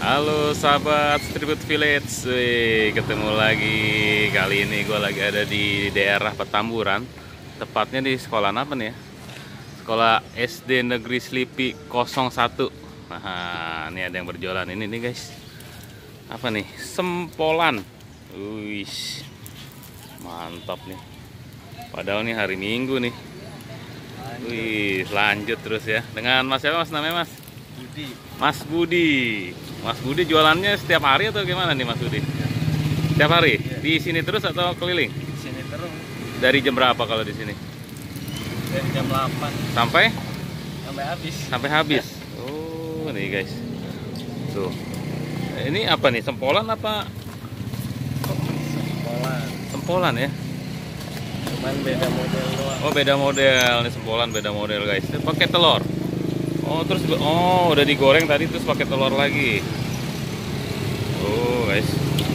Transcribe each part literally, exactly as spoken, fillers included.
Halo sahabat Streetfood Village, Wih, ketemu lagi. Kali ini gue lagi ada di daerah Petamburan, tepatnya di sekolah apa nih ya? Sekolah S D Negeri Slipi nol satu. Nah, ini ada yang berjualan ini nih guys. Apa nih? Sempolan. Wih, mantap nih. Padahal nih hari Minggu nih. Wih, lanjut terus ya. Dengan Mas siapa Mas namanya Mas? Budi. Mas Budi. Mas Budi jualannya setiap hari atau gimana nih Mas Budi? Setiap hari? Ya. Di sini terus atau keliling? Di sini terus. Dari jam berapa kalau di sini? Dari jam delapan Sampai? sampai habis. Sampai habis. Oh, nih guys. Tuh. Ini apa nih? Sempolan apa? Sempolan. Sempolan ya? Cuman beda model doang. Oh, beda model. Ini sempolan beda model guys. Ini pakai telur. Oh, terus oh udah digoreng tadi terus pakai telur lagi. Oh, guys.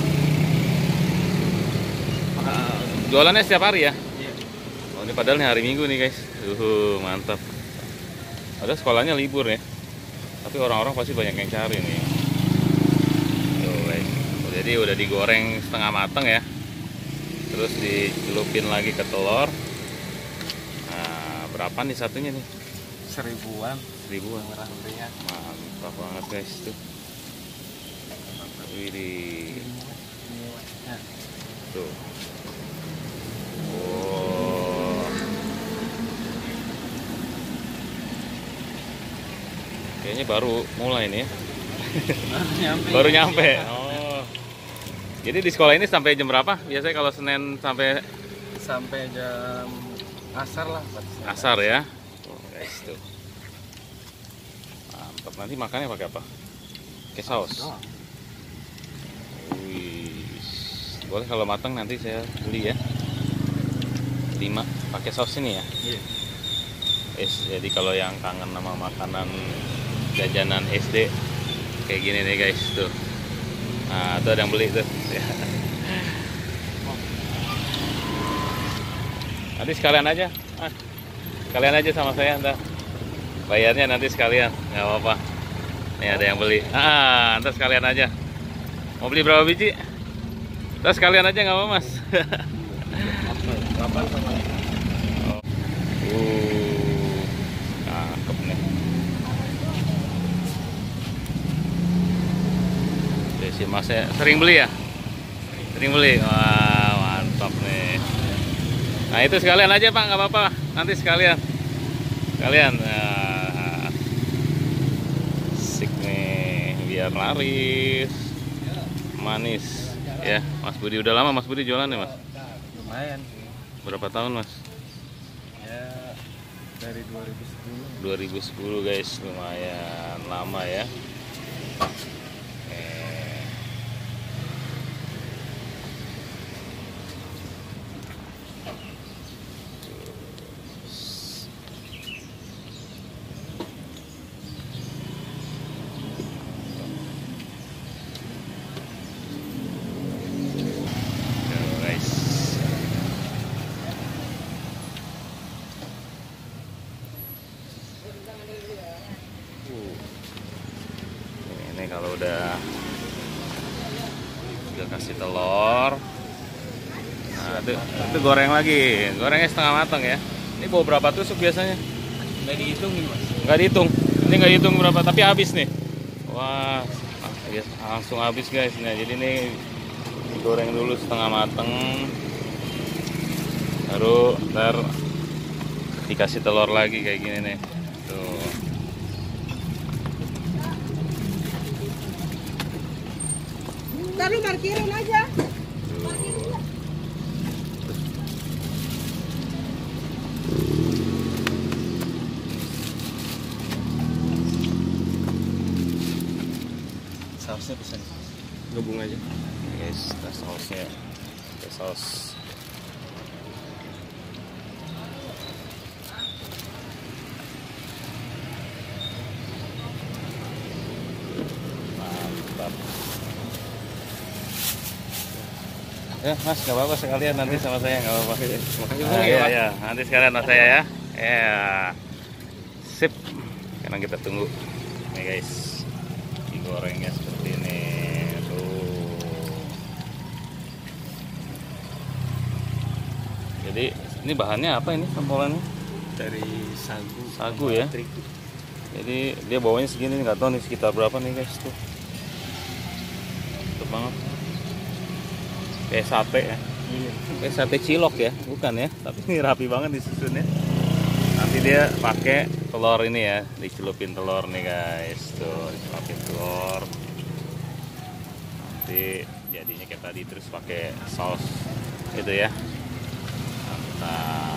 Ah, jualannya setiap hari ya? Iya. Oh, ini padahal nih hari Minggu nih, guys. Uh, mantap. Ada sekolahnya libur ya. Tapi orang-orang pasti banyak yang cari nih. Tuh, guys. Oh, jadi udah digoreng setengah matang ya. Terus dicelupin lagi ke telur. Nah, berapa nih satunya nih? Seribuan. Ribuan. Murah meriah. Mantap banget guys tuh. Widih. Nah, Tuh. Oh. Kayaknya baru mulai nih ya. baru nyampe. Baru nyampe. Oh. Jadi di sekolah ini sampai jam berapa? Biasanya kalau Senin sampai Sampai jam asar lah. asar ya. Oh, guys tuh. Mantap. Nanti makannya pakai apa? Pakai saus. Doang. Wih. Boleh kalau matang nanti saya beli ya. lima pakai saus ini ya. Iya. Es, jadi kalau yang kangen sama makanan jajanan S D kayak gini nih guys tuh. Nah, tuh ada yang beli tuh. Nanti sekalian aja. Ah, sekalian aja sama saya ntar. Bayarnya nanti sekalian, nggak apa-apa. Nih ada yang beli. Ah, ntar sekalian aja. Mau beli berapa biji? Ntar sekalian aja nggak apa mas. Berapa sama? Oh. Uh, cakep nih. Si masnya sering beli ya? Sering beli. Wah, mantap nih. Nah itu sekalian aja Pak, nggak apa-apa. Nanti sekalian. Sekalian. Nah, asik nih, biar laris, manis. Ya, Mas Budi udah lama Mas Budi jualan ya Mas? Lumayan sih. Berapa tahun Mas? Ya dari dua ribu sepuluh. dua ribu sepuluh guys, lumayan lama ya. Eh. Tuh, guys. Uh. Ini kalau udah udah kasih telur, nah itu, itu goreng lagi, gorengnya setengah matang ya. Ini bawa berapa tusuk biasanya? Nggak dihitung nih mas. Nggak dihitung, ini nggak dihitung berapa, tapi habis nih. Wah, ya, langsung habis guys. Nah jadi ini digoreng dulu setengah matang, baru ntar dikasih telur lagi kayak gini nih. Tuh. Ntar lu parkirin aja. Sausnya bisa nih. Gabung aja. Guys, tas sausnya. Tas saus. Mantap. Ya mas, nggak apa-apa sekalian nanti sama saya nggak apa-apa. Nah, ya, ya, nanti sekalian sama saya ya. Ya, sip. Sekarang kita tunggu. Nih guys, digorengnya seperti ini. Jadi ini bahannya apa ini sempolannya? Dari sagu. Sagu ya. Terigu. Jadi dia bawanya segini, nggak tahu nih sekitar berapa nih guys tuh. Mantap banget. Kayak sate ya. Iya. Kayak sate cilok ya, bukan ya? Tapi ini rapi banget disusunnya. Nanti dia pakai telur ini ya, dicelupin telur nih guys. Tuh, dicelupin telur. Nanti jadinya kayak tadi, terus pakai saus gitu ya. Mantap.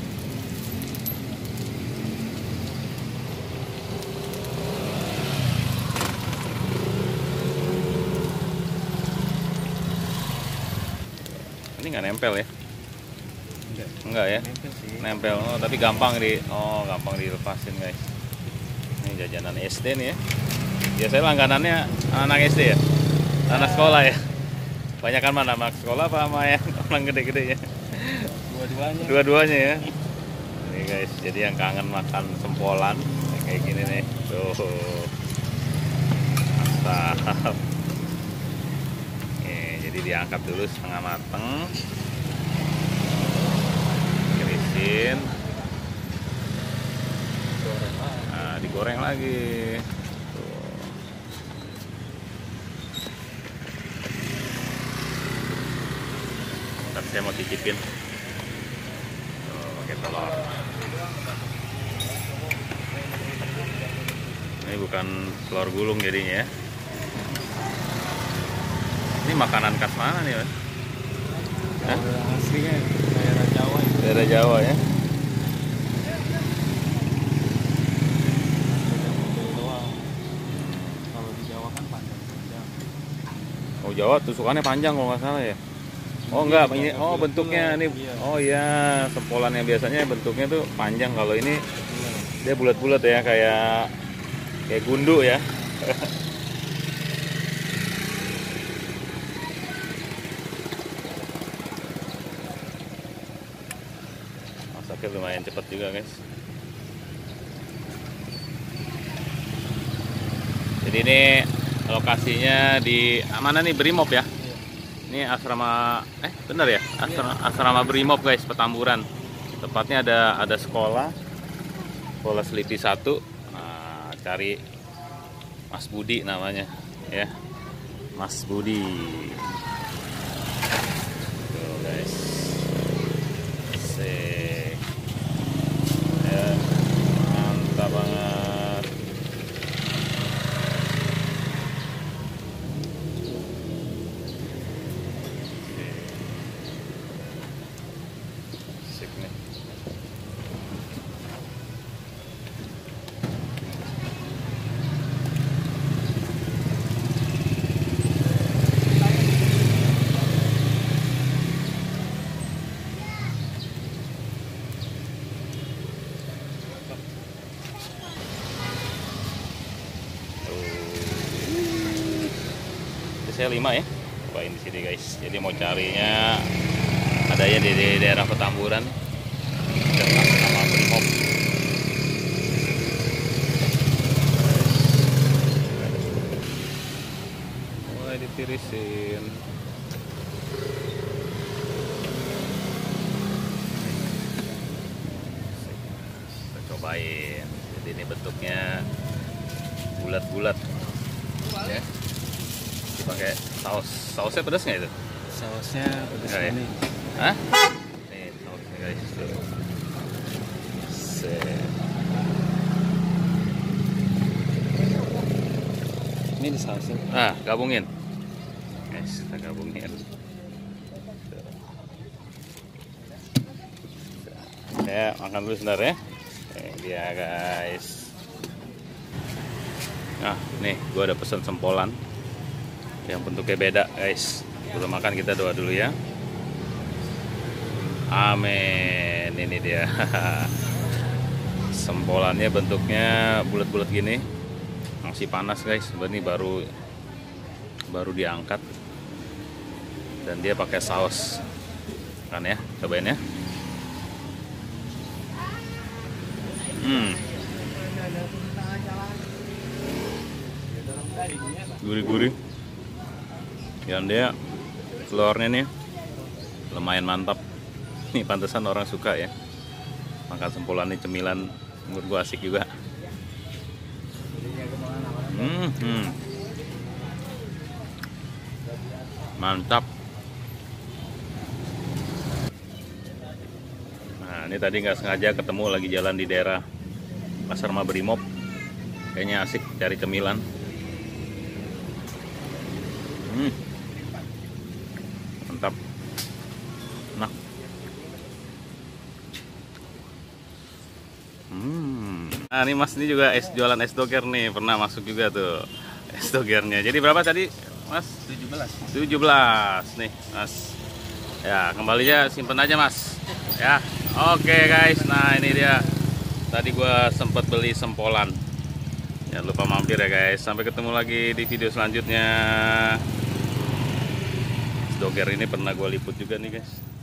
Ini nggak nempel ya? Enggak. Enggak ya? Nempel sih. Nempel, oh, tapi gampang di, oh gampang dilepasin guys. Ini jajanan S D nih ya. Biasanya langganannya anak S D ya, anak sekolah ya. Banyakan mana, anak sekolah apa sama yang orang gede-gede ya? Dua-duanya. Dua-duanya ya. Nih guys, jadi yang kangen makan sempolan kayak gini nih. Tuh, mantap. Nih, jadi diangkat dulu setengah mateng. Irisin. Goreng lah. Nah, digoreng lagi. Tuh. Ntar saya mau cicipin. Tuh, pakai telur. Ini bukan telur gulung jadinya ya. Ini makanan khas mana nih, Mas? Hah? Orang aslinya daerah Jawa itu. Daerah Jawa ya. Model doang. Kalau di Jawa kan panjang-panjang. Oh, Jawa tusukannya panjang kalau nggak salah ya. Oh enggak, ini oh bentuknya ini. Oh iya, sempolan yang biasanya bentuknya tuh panjang, kalau ini dia bulat-bulat ya, kayak kayak gundu ya. Masaknya lumayan cepat juga guys. Jadi ini lokasinya di mana nih, Brimob ya? Ini asrama, eh bener ya? Asrama, asrama Brimob guys, Petamburan. Tepatnya ada ada sekolah, sekolah Selipi satu. Nah, cari Mas Budi namanya, ya, Mas Budi. Tuh guys, Sek. Ya, mantap banget. Saya lima ya, cobain di sini guys. Jadi mau carinya adanya di, di daerah Petamburan, dekat sama Brimob. Mulai ditirisin. Kita cobain. Jadi ini bentuknya bulat-bulat ya. Pakai saus, sausnya pedas nggak itu? Sausnya pedas Nggak ya? kuning. Hah? Nih sausnya guys tuh. Set. Ini di sausnya. Ah, gabungin guys, kita gabungin. Ya, makan dulu sebentar ya. Ini dia guys. Nah, nih gua ada pesan sempolan yang bentuknya beda guys. Sebelum makan kita doa dulu ya. Amin. Ini dia. Sempolannya bentuknya bulat-bulat gini. Masih panas guys. Ini baru baru diangkat. Dan dia pakai saus. Kan ya, cobain ya. Hmm. Gurih-gurih. Dan dia telurnya nih lumayan mantap. Nih pantesan orang suka ya makan sempolan ini, cemilan menurut gua asik juga. Hmm, hmm. Mantap. Nah ini tadi nggak sengaja ketemu lagi jalan di daerah Pasar Mabrimob, kayaknya asik cari cemilan. Hmm. Mantap. Nah. Hmm. Nah ini Mas ini juga es jualan es doger nih, pernah masuk juga tuh es dogernya. Jadi berapa tadi Mas? tujuh belas. tujuh belas nih Mas. Ya kembalinya simpen aja Mas. Ya oke guys, nah ini dia. Tadi gua sempat beli sempolan. Jangan lupa mampir ya guys. Sampai ketemu lagi di video selanjutnya. Es doger ini pernah gua liput juga nih guys.